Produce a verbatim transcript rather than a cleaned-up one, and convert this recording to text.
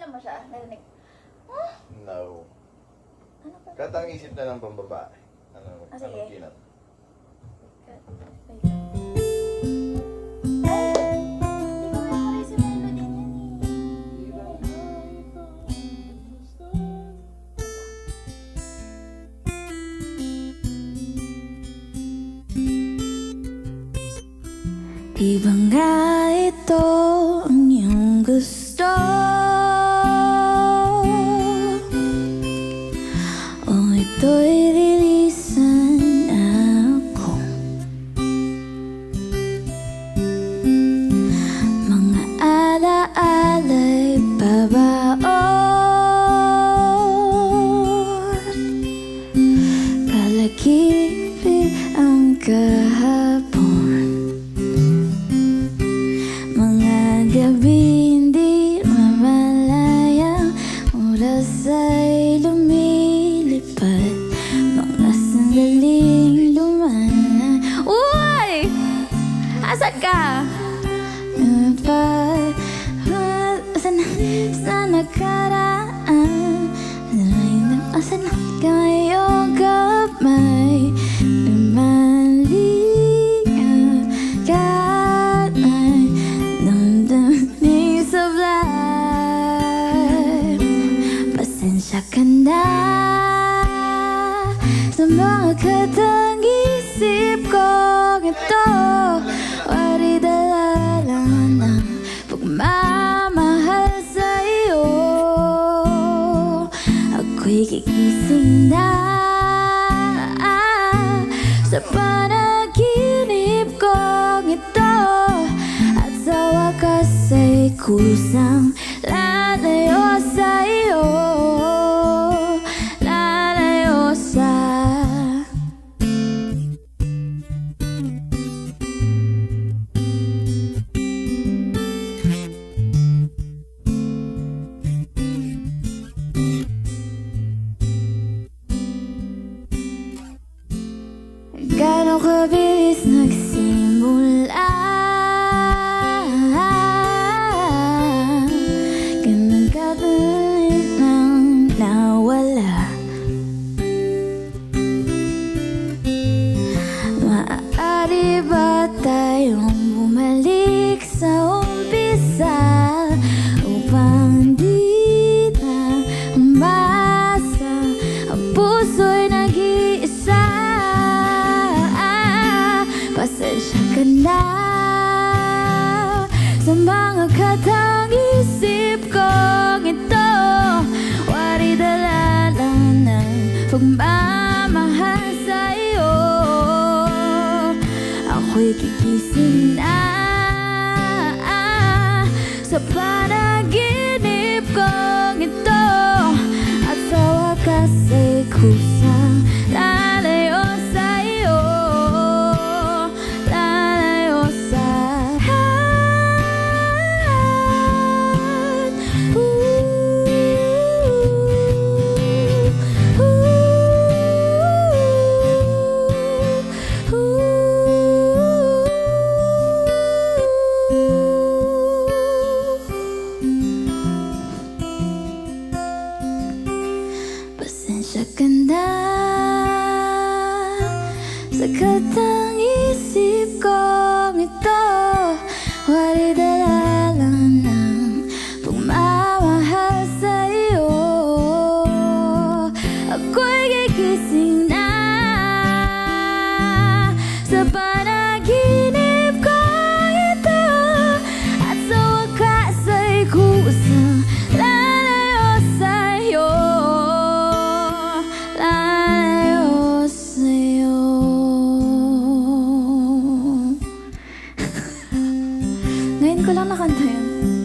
mo siya? Narinig? Huh? No. Ano pa? Kahit ang isip na ng pambabae. Ano, Ah, ano sige. kinat? Wait. Ay! Hindi ko memorize yung melody niyan eh. Di ba nga ito ang iyong gusto? O ito'y lilisan ako? Mga ala-ala'y babaon, kalagipin ang kahapon. Gabi hindi mamalayang oras ay lumilipad, mga sandaling lumanan. Uy! Asan ka? Asan na sa nakaraan? Asan na ngayong kamay? Pasensya ka na sa mga katang-isip kong ito. Wari dala lang ng pagmamahal sa iyo. Ako'y gigising na sa panaginip kong ito, at sa wakas ay kusang lalayo sa iyo, lalayo sa gano'ng kabilis nagsimula, gano'ng kabilis nang nawala. Maaari ba tayong bumalik sa umpisa upang di na umasa ang puso'y nag-iisa? Pasensya ka na sa mga katang-isip kong ito. Wari dala lang ng pagmamahal sa iyo. Ako'y gigising na sa panaginip kong ito, at sa wakas ay kusang lalayo sa iyo. Pasensya ka na sa katang-isip kong ito. Wari dala lang ng pagmamahal sa iyo. Ako'y gigising na sa panaginip kong ito, at sa wakas ay kusang lalayo sa iyo, lalayo sa iyo. Ngayon ko lang nakanta yun.